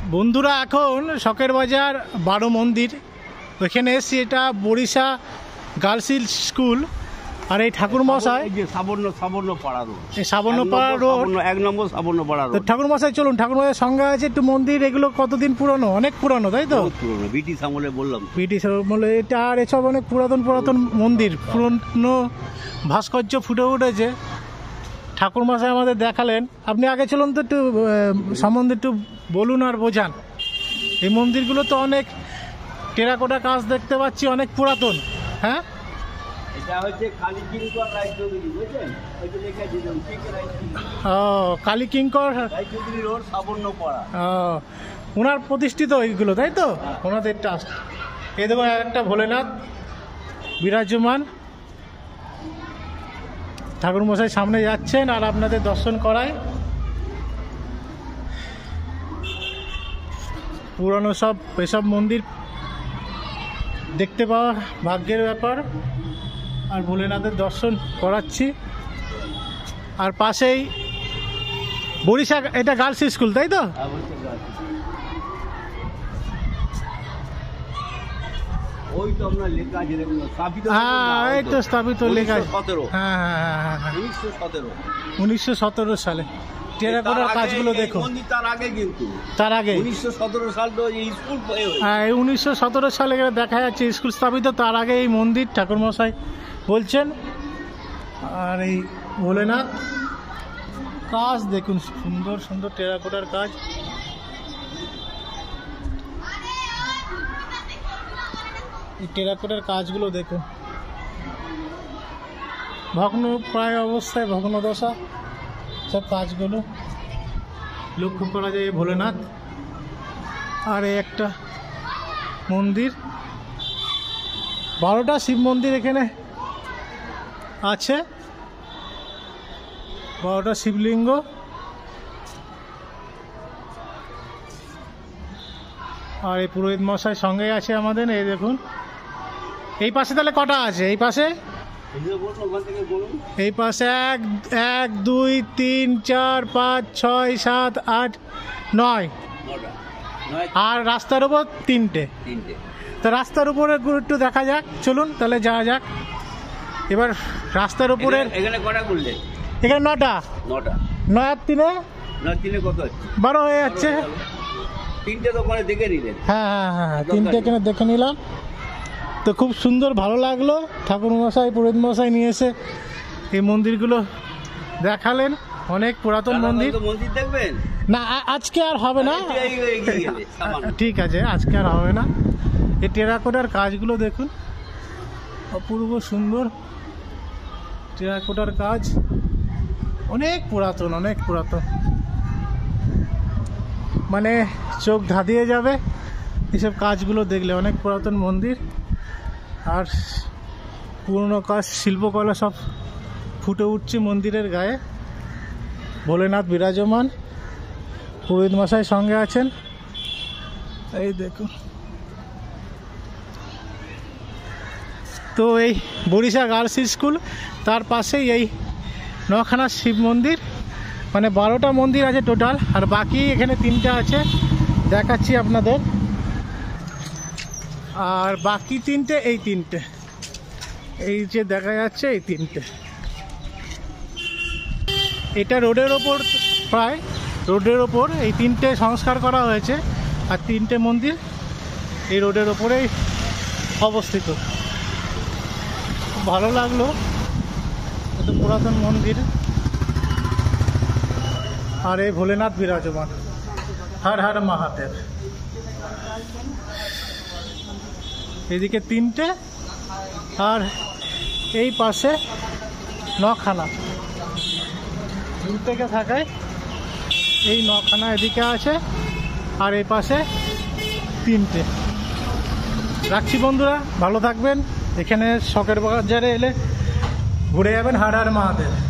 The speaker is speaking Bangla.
বন্ধুরা এখন শখের বাজার 12 মন্দির ওইখানে এসছি। এটা বরিশা গার্লস স্কুল আর এই ঠাকুরমশাই সাবর্ণপাড়া রোড, এই সাবর্ণপাড়া রোড 1 নম্বর সাবর্ণপাড়া রোড। ঠাকুরমশাই চলুন, ঠাকুরমশাই সঙ্গে আছে একটু মন্দির। এগুলো কতদিন পুরনো? অনেক পুরনো, তাই তো? পুরনো, ব্রিটিশ আমলে বললাম, ব্রিটিশ আমলে এটা। আর এসব অনেক পুরাতন মন্দির, পুরনো ভাস্কর্য ফুটে উঠেছে। ঠাকুরমশাই আমাদের দেখালেন। আপনি আগে চলুন তো, একটু সম্বন্ধে একটু বলুন আর বোঝান। এই মন্দিরগুলো তো অনেক টেরাকোটা কাজ দেখতে পাচ্ছি, অনেক পুরাতন। হ্যাঁ, এটা হচ্ছে কালীকিঙ্কর রায়চৌধুরী, বুঝলেন? ওই যে লেখা ছিল ও কালীকিঙ্কর রায়চৌধুরী রোড সাবর্ণপাড়া। ওনার প্রতিষ্ঠিত এইগুলো, তাই তো? ওনাদের ট্রাস্ট। এই দেখুন একটা ভোলেনাথ বিরাজমান। ঠাকুরমশাই সামনে যাচ্ছেন আর আপনাদের দর্শন করায়। পুরানো সব এসব মন্দির দেখতে পাওয়া ভাগ্যের ব্যাপার। আর ভোলেনাথের দর্শন করাচ্ছি। আর পাশেই বরিশা, এটা গার্লস স্কুল, তাই তো? ওই তো আপনার লেখা আছে, হ্যাঁ, এই তো স্থাপিত লেখা আছে। 1917। হ্যাঁ হ্যাঁ হ্যাঁ হ্যাঁ, 1917 সালে। টেরাকোটার কাজগুলো দেখুন। তার আগে, কিন্তু তার আগে 1917 সাল তো এই স্কুল। হ্যাঁ, এই 1917 সালে দেখা যাচ্ছে স্কুল স্থাপিত। তার আগে এই মন্দির ঠাকুরমশাই বলছেন। আর এই ভোলেনাথ কাজ দেখুন, সুন্দর সুন্দর টেরাকোটার কাজ। এই টেরাকোটার কাজগুলো দেখুন, ভগ্ন প্রায় অবস্থায়, ভগ্নদশা সব কাজগুলো লক্ষ্য করা যায়। ভোলেনাথ আর এই একটা মন্দির, 12টা শিব মন্দির এখানে আছে, 12টা শিবলিঙ্গ। আর এই পুরোহিত মশাই সঙ্গে আছে আমাদের। এই দেখুন, এই পাশে তাহলে কটা আছে? এই পাশে, এই পাশে 1 2 3 4 5 6 7 8 9, আর রাস্তার উপর 3টে। তো রাস্তার উপরে একটু দেখা যাক, চলুন তাহলে যাওয়া যাক। এবার রাস্তার উপরে এখানে কটা করলে? এখানে 9টা। 9 আর 3 কত হচ্ছে? 12 হয়ে যাচ্ছে। 3টে দোকানে দেখে নিলেন? হ্যাঁ হ্যাঁ হ্যাঁ, 3টে এখানে দেখে নিলাম। তো খুব সুন্দর, ভালো লাগলো। ঠাকুর মশাই, পুরোহিত মশাই নিয়ে এসে এই মন্দিরগুলো দেখালেন। অনেক পুরাতন মন্দির। মন্দির দেখবেন না, আজকে আর হবে না। ঠিক আছে, আজকে আর হবে না। এই টেরাকোটার কাজগুলো দেখুন, অপূর্ব সুন্দর টেরাকোটার কাজ। অনেক পুরাতন, অনেক পুরাতন, মানে চোখ ধাঁধিয়ে যাবে এসব কাজগুলো দেখলে। অনেক পুরাতন মন্দির আর পুরনো কাজ, শিল্পকলা সব ফুটে উঠছে মন্দিরের গায়ে। ভোলেনাথ বিরাজমান, পুরোহিত মশাই সঙ্গে আছেন। এই দেখুন। তো এই বরিশা গার্লস স্কুল, তার পাশেই এই 9খানা শিব মন্দির, মানে 12টা মন্দির আছে টোটাল। আর বাকি এখানে 3টা আছে, দেখাচ্ছি আপনাদের। আর বাকি 3টে, এই 3টে, এই যে দেখা যাচ্ছে এই 3টে। এটা রোডের ওপর, প্রায় রোডের ওপর এই 3টে সংস্কার করা হয়েছে। আর 3টে মন্দির এই রোডের ওপরেই অবস্থিত। ভালো লাগলো, এত পুরাতন মন্দির। আর এই ভোলেনাথ বিরাজমান, হর হর মহাদেব। এদিকে 3টে, আর এই পাশে 9খানা। দূর থেকে থাকায় এই 9খানা এদিকে আছে, আর এই পাশে 3টে। রাখছি বন্ধুরা, ভালো থাকবেন। এখানে শখের বাজারে এলে ঘুরে যাবেন। হর হর মহাদেব।